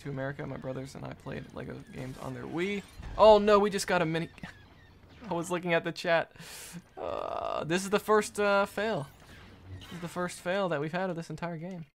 to America. My brothers and I played Lego games on their Wii. Oh no, we just got a mini. I was looking at the chat. This is the first fail. This is the first fail that we've had of this entire game.